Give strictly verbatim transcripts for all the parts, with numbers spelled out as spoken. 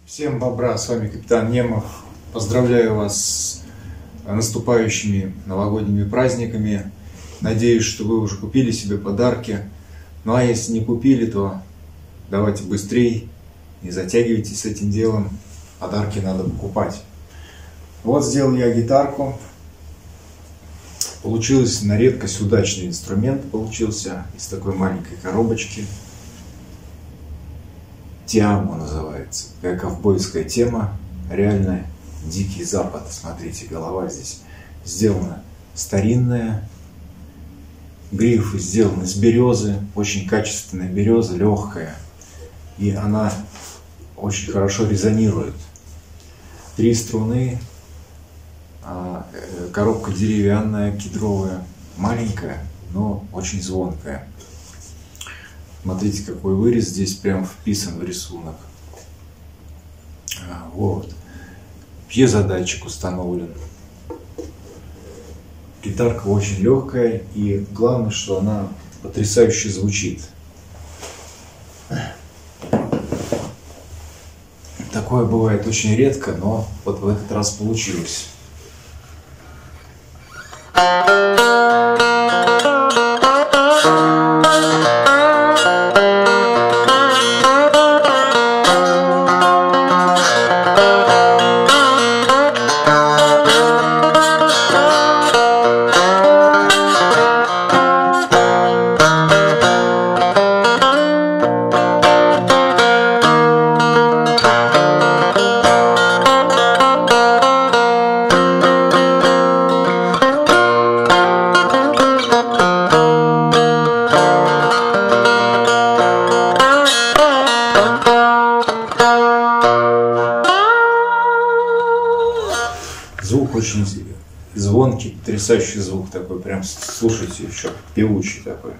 Всем бобра, с вами капитан Немов. Поздравляю вас с наступающими новогодними праздниками. Надеюсь, что вы уже купили себе подарки. Ну а если не купили, то давайте быстрее, не затягивайтесь с этим делом. Подарки надо покупать. Вот сделал я гитарку. Получился на редкость удачный инструмент. Получился из такой маленькой коробочки. Тиамо называется. Такая ковбойская тема. Реально дикий запад. Смотрите, голова здесь сделана старинная. Гриф сделан из березы. Очень качественная береза, легкая. И она очень хорошо резонирует. Три струны. Коробка деревянная, кедровая. Маленькая, но очень звонкая. Смотрите, какой вырез здесь прям вписан в рисунок. Вот. Пьезодатчик установлен. Гитарка очень легкая, и главное, что она потрясающе звучит. Такое бывает очень редко, но вот в этот раз получилось. Звук очень звонкий, потрясающий звук такой, прям слушайте, еще певучий такой.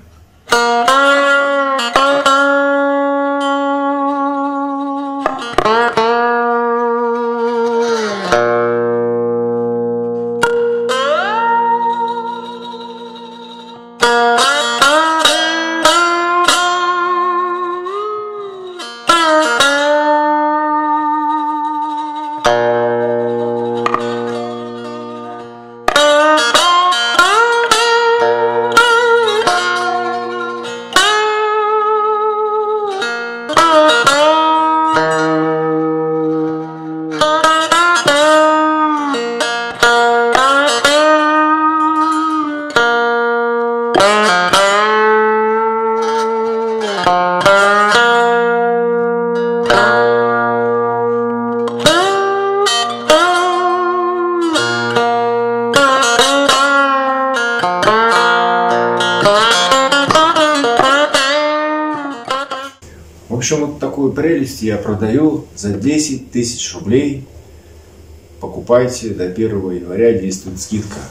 В общем, вот такую прелесть я продаю за десять тысяч рублей. Покупайте, до первого января действует скидка.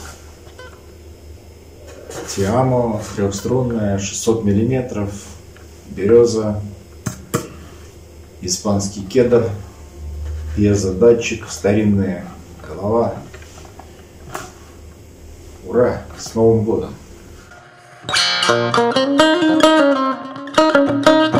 Тиамо трехструнная, шестьсот миллиметров, береза, испанский кедр, пьезодатчик, старинная голова. Ура! С Новым годом!